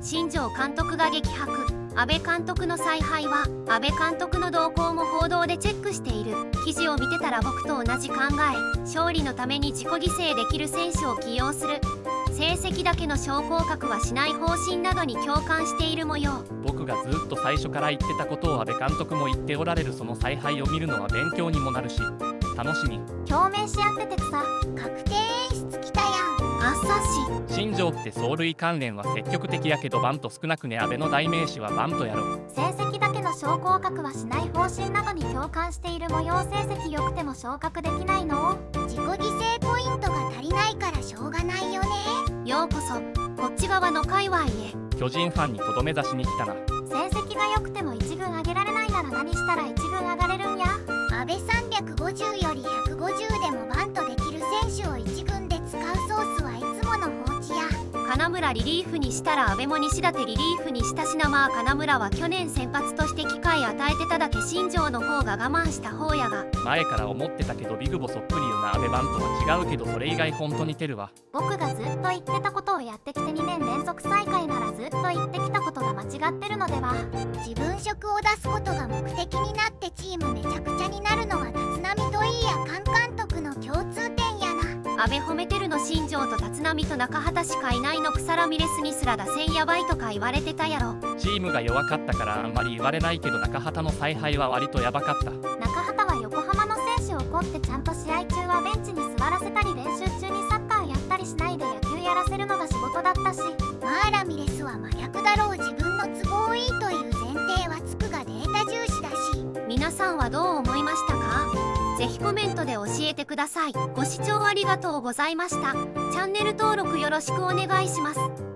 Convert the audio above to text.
新庄監督が激白。阿部監督の采配は阿部監督の動向も報道でチェックしている。記事を見てたら僕と同じ考え。勝利のために自己犠牲できる選手を起用する。成績だけの昇降格はしない方針などに共感している模様。 僕がずっと最初から言ってたことを阿部監督も言っておられる。その采配を見るのは勉強にもなるし楽しみ。 共鳴し合っててさ、確定演出きたやん。 あっさし。 新庄って走塁関連は積極的やけどバント少なくね。阿部の代名詞はバントやろ。 成績だけの昇降格はしない方針などに共感している模様。成績良くても昇格できないの？自己犠牲ポイントが足りないからしょうがないよね。 ようこそこっち側の界隈へ。 巨人ファンにとどめ出しに来たな。 成績が良くても1軍上げられないなら何したら1軍上がれるんや。阿部350より150でもバントできる選手を1軍で使う。ソースはいつもの放置や。 金村リリーフにしたら阿部も西舘リリーフにしたしな。まあ金村は去年先発として機会与えてただけ。新庄の方が我慢した方やが。 前から思ってたけどビグボそっくりよな。阿部バントは違うけどそれ以外ほんと似てるわ。 僕がずっと言ってたことをやってきて2年連続最下位ならずっと言ってきたことが間違ってるのでは。自分色を出すことが目的になってチームめちゃくちゃになるのは立浪といいや菅監督の共通点やな。 阿部褒めてるの新庄と立浪と中畑しかいないの。草ラミレスにすら打線やばいとか言われてたやろ。 チームが弱かったからあんまり言われないけど中畑の采配は割とヤバかった。 中畑は横浜の選手を怒ってちゃんと試合中はベンチに座らせたり練習中にサッカーやったりしないで野球やらせるのが仕事だったし。まあラミレスは真逆だろう。自分の都合いいという前提はつくがデータ重視だし。 皆さんはどう思いましたか？ぜひコメントで教えてください。ご視聴ありがとうございました。チャンネル登録よろしくお願いします。